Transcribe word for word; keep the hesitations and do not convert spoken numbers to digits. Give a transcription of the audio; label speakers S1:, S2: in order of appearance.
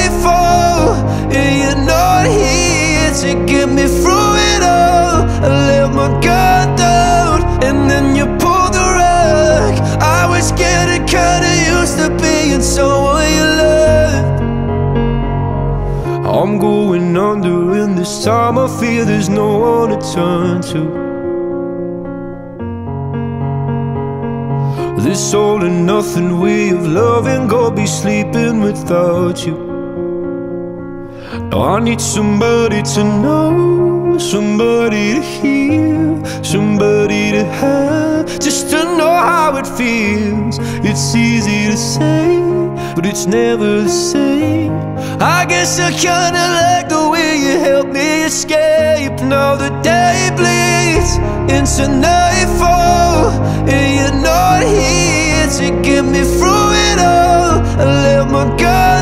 S1: nightfall, and you're not here to get me through it all. I let my guard down, and then you pulled the rug. I was getting kinda used to being someone you loved. I'm going under, and this time I fear there's no one to turn to. This all or nothing way of loving, go be sleeping without you. Now I need somebody to know, somebody to hear, somebody to have, just to know how it feels. It's easy to say, but it's never the same. I guess I kinda like the way you help me escape. Now the day bleeds into nightfall, and you're not here to get me through it all. I let my guard